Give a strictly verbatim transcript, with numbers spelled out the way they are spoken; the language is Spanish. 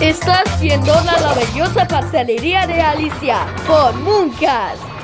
Estás viendo la maravillosa pastelería de Alicia por Mooncast.